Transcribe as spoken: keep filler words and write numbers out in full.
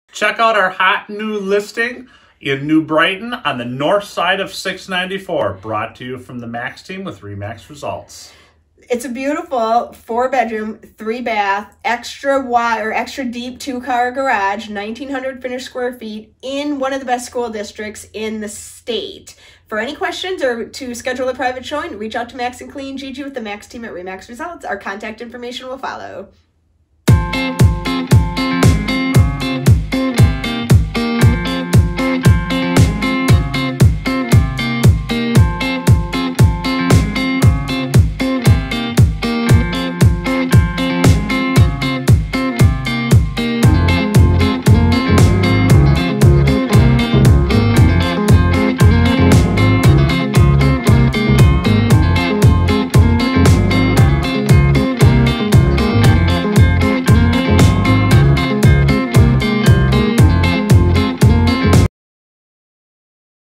Check out our hot new listing in New Brighton on the north side of six ninety-four, brought to you from the Max team with Remax Results. It's a beautiful four-bedroom, three-bath, extra wide or extra deep two-car garage, nineteen hundred finished square feet in one of the best school districts in the state. For any questions or to schedule a private showing, reach out to Max and Clean Gigi with the Max team at Remax Results. Our contact information will follow.